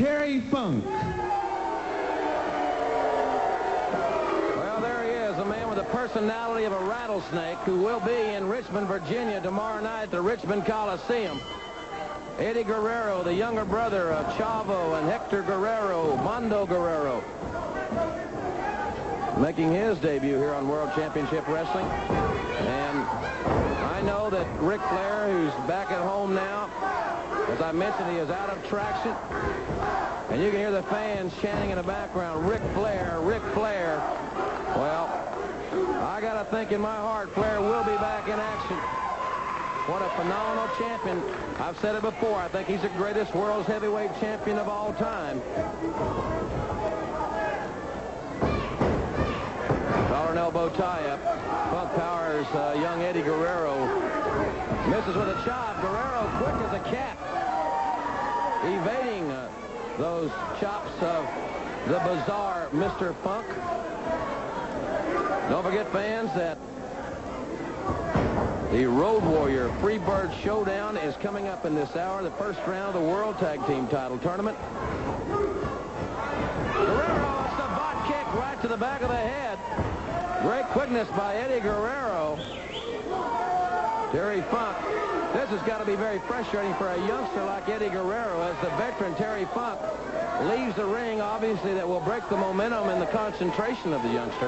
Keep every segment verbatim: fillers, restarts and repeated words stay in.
Terry Funk. Well, there he is, a man with the personality of a rattlesnake who will be in Richmond, Virginia tomorrow night at the Richmond Coliseum. Eddy Guerrero, the younger brother of Chavo and Hector Guerrero, Mondo Guerrero, making his debut here on World Championship Wrestling. And I know that Ric Flair, who's back at home now, as I mentioned, he is out of traction. And you can hear the fans chanting in the background, Ric Flair, Ric Flair. Well, I got to think in my heart, Flair will be back in action. What a phenomenal champion. I've said it before. I think he's the greatest world's heavyweight champion of all time. Collar and elbow tie-up. Funk powers uh, young Eddy Guerrero. Misses with a chop. Guerrero quick as a cat. Evading uh, those chops of the bizarre Mister Funk. Don't forget, fans, that the Road Warrior Freebird Showdown is coming up in this hour, the first round of the World Tag Team Title Tournament. Guerrero, it's the butt kick right to the back of the head. Great quickness by Eddy Guerrero. Terry Funk. This has got to be very frustrating for a youngster like Eddy Guerrero, as the veteran Terry Funk leaves the ring. Obviously, that will break the momentum and the concentration of the youngster.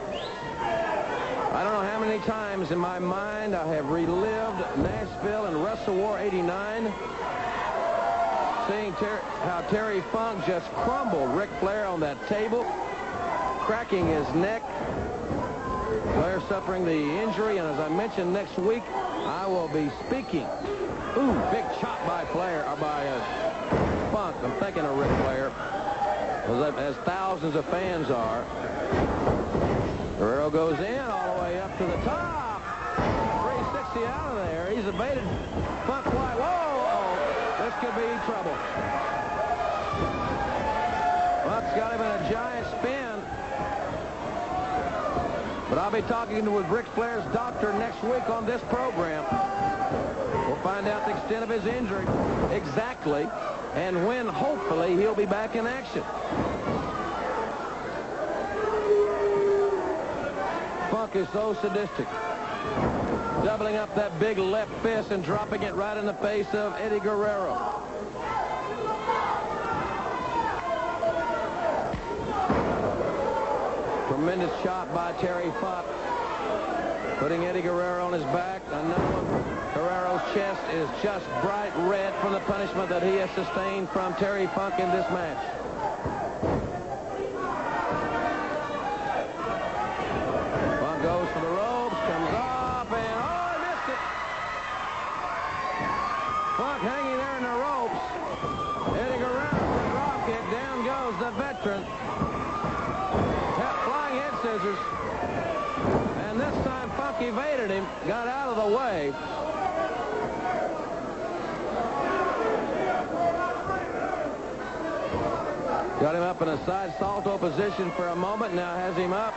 I don't know how many times in my mind I have relived Nashville and Wrestle War eighty-nine, seeing Ter how Terry Funk just crumbled Ric Flair on that table, cracking his neck. Flair suffering the injury, and as I mentioned, next week I will be speaking. Ooh, big chop by Flair, or by uh, Funk. I'm thinking of Ric Flair, as, as thousands of fans are. Guerrero goes in all the way up to the top. three sixty out of there. He's evaded. Funk wide. Whoa! Oh, this could be trouble. Funk's got him in a giant spin. But I'll be talking with Ric Flair's doctor next week on this program. We'll find out the extent of his injury exactly, and when, hopefully, he'll be back in action. Funk is so sadistic. Doubling up that big left fist and dropping it right in the face of Eddy Guerrero. Tremendous shot by Terry Funk, putting Eddy Guerrero on his back. Another one. Guerrero's chest is just bright red from the punishment that he has sustained from Terry Funk in this match. Funk goes for the ropes, comes off, and oh, he missed it. Funk hanging there in the ropes. Eddy Guerrero with a drop kick. Down goes the veteran. Flying head scissors. And this time Funk evaded him, got out of the way. Got him up in a side salto position for a moment. Now has him up.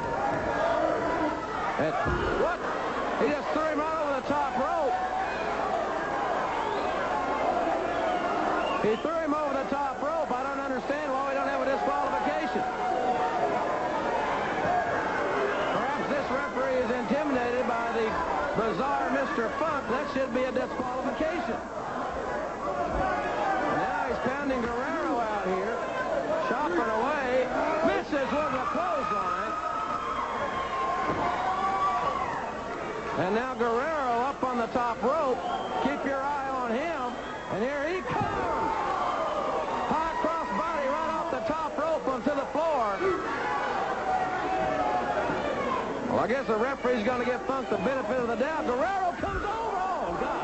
And what? He just threw him right over the top rope. He threw him over the top rope. I don't understand why we don't have a disqualification. Perhaps this referee is intimidated by the bizarre Mister Funk. That should be a disqualification. Now he's pounding Guerrero out here. Chopping away. Misses with a clothesline. And now Guerrero up on the top rope. Keep your eye on him. And here he comes. High cross body right off the top rope onto the floor. Well, I guess the referee's going to give Funk the benefit of the doubt. Guerrero comes over. Oh, God.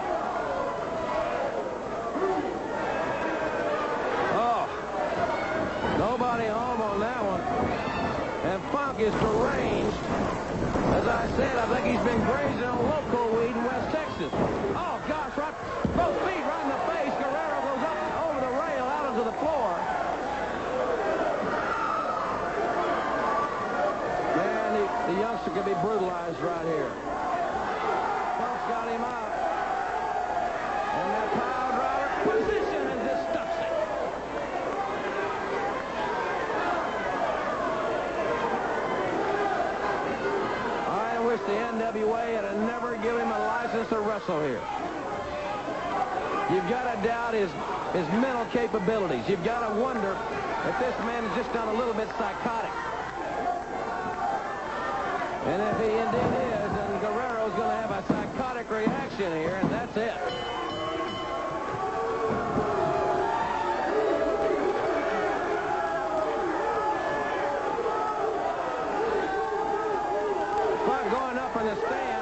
Oh. Nobody home on that one. And Funk is deranged. As I said, I think he's been grazing on local weed in West Texas. Oh, gosh, right, both feet right in the face. Guerrero goes up over the rail out onto the floor. Man, the, the youngster could be brutalized right here. Funk's got him out. And that pile driver position is disgusting. N W A and never give him a license to wrestle here. You've got to doubt his, his mental capabilities. You've got to wonder if this man is just gone a little bit psychotic. And if he indeed is, then Guerrero's going to have a psychotic reaction here, and that's it. Going up in the stand.